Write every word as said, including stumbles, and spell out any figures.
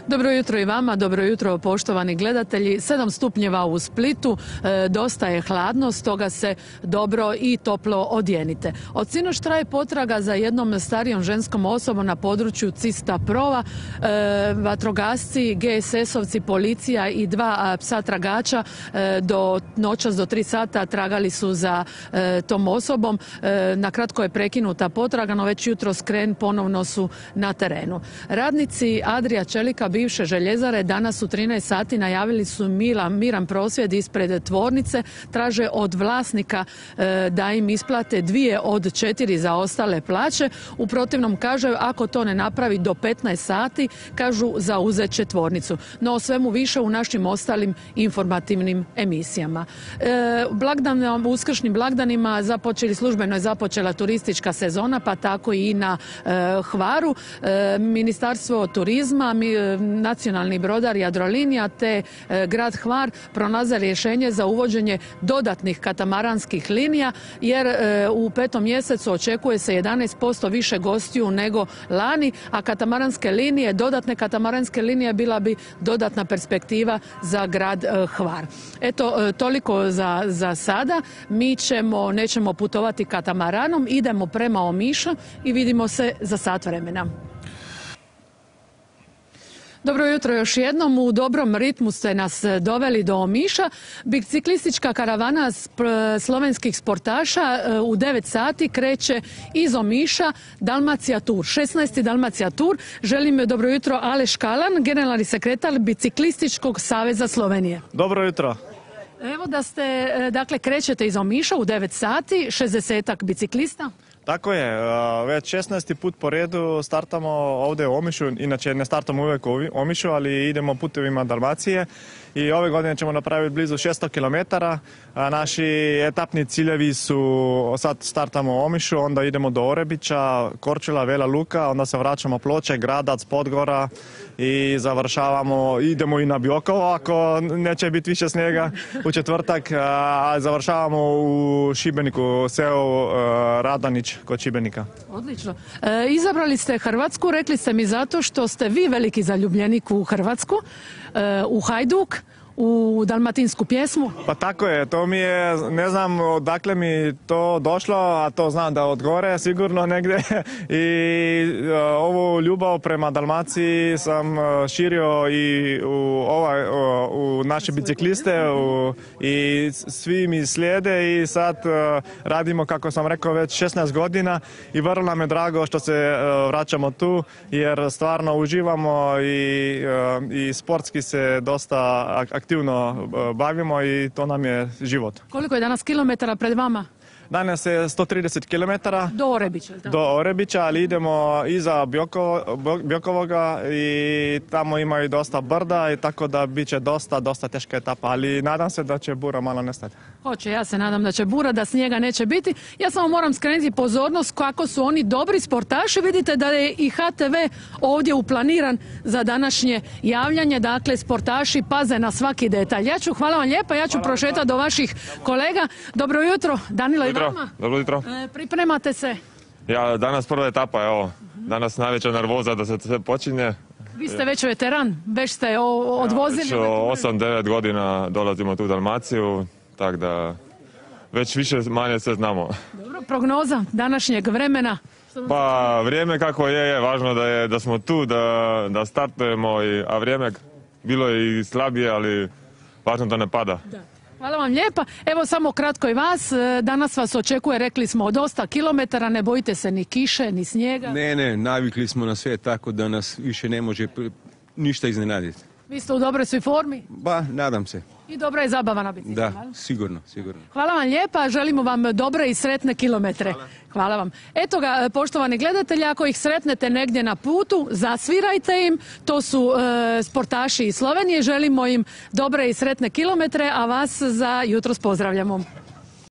Dobro jutro i vama, dobro jutro poštovani gledatelji. sedam stupnjeva u Splitu, e, dosta je hladno, stoga se dobro i toplo odjenite. Od sinoć traje potraga za jednom starijom ženskom osobom na području Cista Prova. E, vatrogasci, ge es esovci, policija i dva psa tragača e, do noćas do tri sata tragali su za e, tom osobom. E, na kratko je prekinuta potraga, no već jutro skren ponovno su na terenu. Radnici Adria Čelika, bivše željezare, danas u trinaest sati najavili su miran, miran prosvjed ispred tvornice. Traže od vlasnika e, da im isplate dvije od četiri zaostale plaće. U protivnom, kaže, ako to ne napravi do petnaest sati, kažu, zauzet će tvornicu. No o svemu više u našim ostalim informativnim emisijama. E, blagdan, uskršnjim blagdanima započeli, službeno je započela turistička sezona, pa tako i na e, Hvaru. E, Ministarstvo turizma, mi, nacionalni brodar Jadrolinija te e, grad Hvar pronalaze rješenje za uvođenje dodatnih katamaranskih linija, jer e, u petom mjesecu očekuje se jedanaest posto više gostiju nego lani, a katamaranske linije, dodatne katamaranske linije bila bi dodatna perspektiva za grad e, Hvar. Eto, e, toliko za, za sada. Mi ćemo, nećemo putovati katamaranom, idemo prema Omišu i vidimo se za sat vremena. Dobro jutro još jednom. U dobrom ritmu ste nas doveli do Omiša. Biciklistička karavana slovenskih sportaša u devet sati kreće iz Omiša, Dalmacija Tour. šesnaesti Dalmacija Tour. Želim dobro jutro Aleš Kalan, generalni sekretar Biciklističkog saveza Slovenije. Dobro jutro. Evo da ste, dakle, krećete iz Omiša u devet sati, šezdesetak biciklista. Tako je, već šesnaesti put po redu startamo ovdje u Omišu, inače ne startamo uvijek u Omišu, ali idemo putevima Dalmacije i ove godine ćemo napraviti blizu šesto kilometara. Naši etapni ciljevi su, sad startamo u Omišu, onda idemo do Orebića, Korčula, Vela Luka, onda se vraćamo Ploče, Gradac, Podgora i završavamo, idemo i na Biokovo ako neće biti više snijega u četvrtak, a završavamo u Šibeniku, seo Radanić kod Šibenika. Odlično. E, izabrali ste Hrvatsku, rekli ste mi zato što ste vi veliki zaljubljenik u Hrvatsku, e, u Hajduk, u dalmatinsku pjesmu. Pa tako je, to mi je, ne znam odakle mi to došlo, a to znam da od gore sigurno negdje i uh, ovu ljubav prema Dalmaciji sam uh, širio i u, ovaj, uh, u naše bicikliste u, i svi mi slijede i sad uh, radimo, kako sam rekao, već šesnaest godina i vrlo nam je drago što se uh, vraćamo tu, jer stvarno uživamo i, uh, i sportski se dosta aktivno aktivno bavimo i to nam je život. Koliko je danas kilometara pred vama? Danas je sto trideset kilometara. Do Orebića. Do Orebića, ali idemo iza Biokovo, Biokovoga i tamo ima i dosta brda i tako da bit će dosta, dosta teška etapa, ali nadam se da će bura malo nestati. Hoće, ja se nadam da će bura, da snijega neće biti. Ja samo moram skrenuti pozornost kako su oni dobri sportaši. Vidite da je i ha te ve ovdje uplaniran za današnje javljanje. Dakle, sportaši paze na svaki detalj. Ja ću, hvala vam lijepa, ja ću prošetati do vaših kolega. Dobro jutro, Danilo i vama. Dobro jutro. E, pripremate se? Ja, danas prva etapa, evo. Danas najveća nervoza da se sve počinje. Vi ste već veteran, već ste odvozili. Ja, već osam devet godina dolazimo tu u Dalmaciju, tako da već više manje sve znamo. Dobro, prognoza današnjeg vremena? Pa vrijeme kako je, je važno da, je, da smo tu, da, da startujemo, i, a vrijeme bilo je i slabije, ali važno da ne pada. Da. Hvala vam lijepa. Evo samo kratko i vas. Danas vas očekuje, rekli smo, dosta kilometara. Ne bojite se ni kiše, ni snijega. Ne, ne, navikli smo na sve tako da nas više ne može ništa iznenaditi. Vi ste u dobroj svoj formi? Ba, nadam se. I dobra je zabava na biciklu. Da, sigurno, sigurno. Hvala vam lijepa, želimo vam dobre i sretne kilometre. Hvala. Hvala vam. Eto ga, poštovani gledatelji, ako ih sretnete negdje na putu, zasvirajte im. To su e, sportaši iz Slovenije, želimo im dobre i sretne kilometre, a vas za jutros pozdravljamo.